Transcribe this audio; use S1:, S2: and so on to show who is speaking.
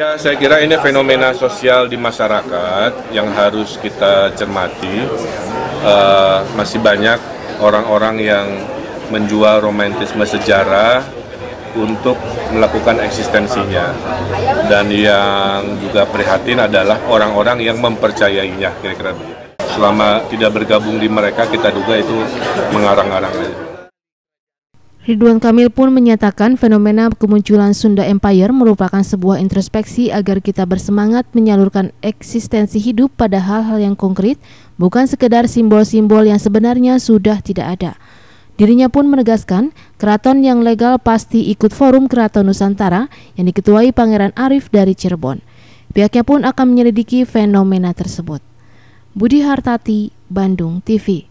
S1: Saya kira ini fenomena sosial di masyarakat yang harus kita cermati. Masih banyak orang-orang yang menjual romantisme sejarah untuk melakukan eksistensinya. Dan yang juga prihatin adalah orang-orang yang mempercayainya, kira-kira begitu. Selama tidak bergabung di mereka, kita duga itu mengarang-arang aja.
S2: Ridwan Kamil pun menyatakan fenomena kemunculan Sunda Empire merupakan sebuah introspeksi agar kita bersemangat menyalurkan eksistensi hidup pada hal-hal yang konkret, bukan sekedar simbol-simbol yang sebenarnya sudah tidak ada. Dirinya pun menegaskan, keraton yang legal pasti ikut forum Keraton Nusantara yang diketuai Pangeran Arif dari Cirebon. Pihaknya pun akan menyelidiki fenomena tersebut. Budi Hartati, Bandung TV.